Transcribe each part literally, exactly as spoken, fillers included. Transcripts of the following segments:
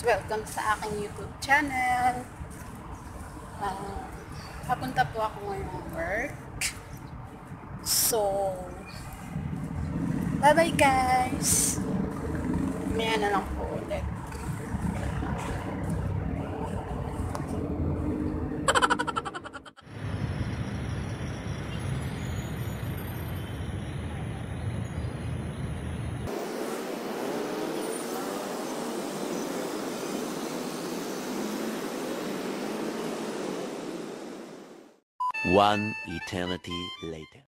Welcome sa aking YouTube channel. Uh, papunta po ako ngayong work. So, bye-bye guys. Maya na lang po ulit. One eternity later.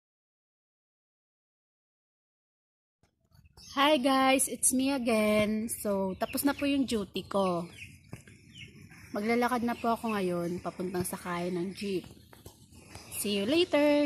Hi guys, it's me again. So, tapos na po yung duty ko. Maglalakad na po ako ngayon papuntang sakay ng jeep. See you later!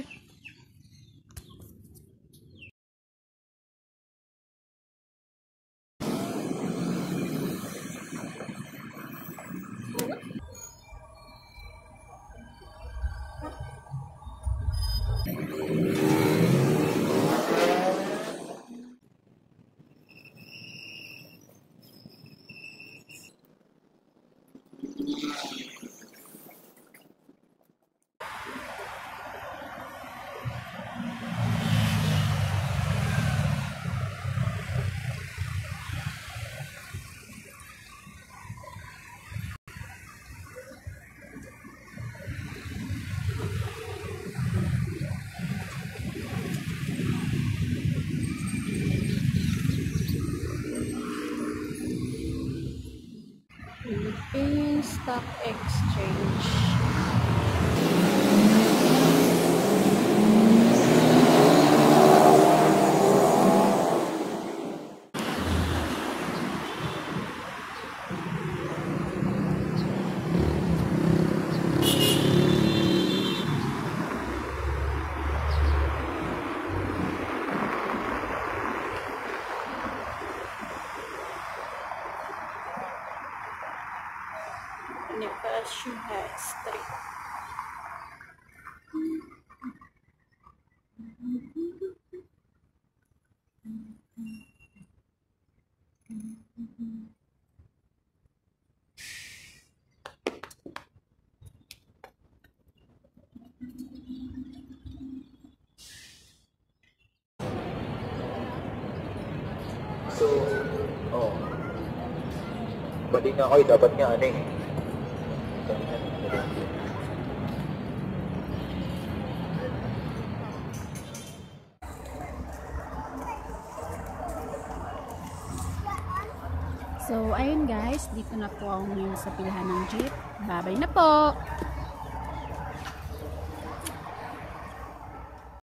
Philippine Stock Exchange. Bonifacio Street. So, oh. Balik na kayo, dapat nga ano eh. So, ayun guys, dito na po ako ngayon sa pilahan ng jeep. Bye-bye na po!